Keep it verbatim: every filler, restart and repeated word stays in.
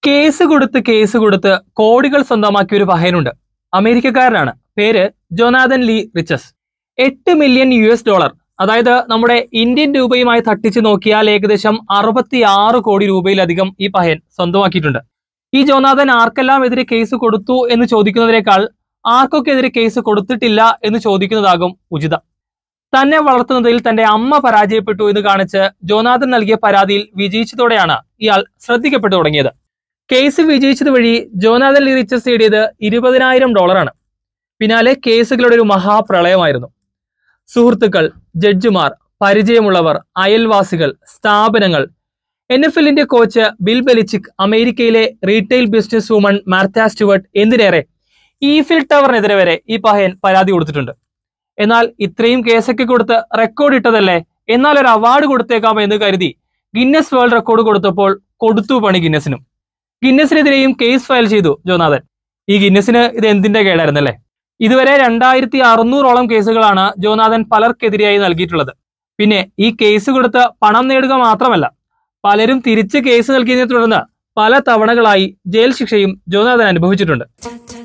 Case കൊടുത്ത് case കൊടുത്ത് കോടികൾ സ്വന്തമാക്കിയ ഒരു പഹയനുണ്ട്. അമേരിക്കക്കാരനാണ്. പേര് ജോനാഥൻ ലീ റിച്ചസ്. എട്ട് മില്യൺ യു എസ് ഡോളർ, അതായത് നമ്മുടെ ഇന്ത്യൻ രൂപയുമായി തട്ടിച്ചു നോക്കിയാൽ ഏകദേശം അറുപത്തി ആറ് കോടി രൂപയിലധികം ഈ പഹയൻ സ്വന്തമാക്കിയിട്ടുണ്ട്. ഈ ജോനാഥൻ ആർക്കെല്ലാം എതിരെ കേസ് കൊടുത്തു എന്ന് ചോദിക്കുന്നതിനേക്കാൾ ആർക്കൊക്കെ എതിരെ കേസ് കൊടുത്തിട്ടില്ല എന്ന് ചോദിക്കുന്നതാകും ഉചിതം. തന്നെ വളർത്തുന്നതിൽ തന്റെ അമ്മ പരാജയപ്പെട്ടു എന്ന് കാണിച്ച് ജോനാഥൻ നൽകിയ പരാതിയിൽ വിജയിച്ചതോടെയാണ് ഇയാൾ ശ്രദ്ധിക്കപ്പെട്ടു തുടങ്ങിയത്. കേസ് വിജയിച്ചത് വഴി ജോനാഥൻ ലീ റിച്ചസ് നേടിയത് ഇരുപതിനായിരം ഡോളറാണ്. പിന്നാലെ കേസുകളുടെ ഒരു മഹാപ്രളയമായിരുന്നു. സുഹൃത്തുക്കൾ, ജഡ്ജിമാർ, പരിചയമുള്ളവർ, അയൽവാസികൾ, സ്ഥാപനങ്ങൾ, എൻ എഫ് എല്ലിന്റെ കോച്ച് ബിൽ ബെലിച്ചിക്, അമേരിക്കയിലെ retail business woman Martha Stewart, എന്തിനേറെ ഈഫിൽ ടവറിനെതിരെ വരെ ഈ പഹയൻ പരാതി കൊടുത്തിട്ടുണ്ട്. എന്നാൽ ഇത്രയും കേസൊക്കെ കൊടുത്ത് റെക്കോർഡ് ഇട്ടതല്ലേ, എന്നാൽ ഒരു അവാർഡ് കൊടുത്തേക്കാം എന്ന് കരുതി ഗിന്നസ് വേൾഡ് റെക്കോർഡ് കൊടുത്തപ്പോൾ കൊടുത്തു പണി ഗിന്നസിനും. ഗിന്നസിനെതിരെയും കേസ് ഫയൽ ചെയ്തു ജോനാഥൻ. ഈ ഗിന്നസിന് ഇത് എന്തിന്റെ കേടായിരുന്നല്ലേ. ഇതുവരെ രണ്ടായിരത്തി അറുന്നൂറോളം കേസുകളാണ് ജോനാഥൻ പലർക്കെതിരെയായി നൽകിയിട്ടുള്ളത്. പിന്നെ ഈ കേസ് കൊടുത്ത് പണം നേടുക മാത്രമല്ല, പലരും തിരിച്ച് കേസ് നൽകിയതിനെ തുടർന്ന് പല തവണകളായി ജയിൽ ശിക്ഷയും ജോനാഥൻ അനുഭവിച്ചിട്ടുണ്ട്.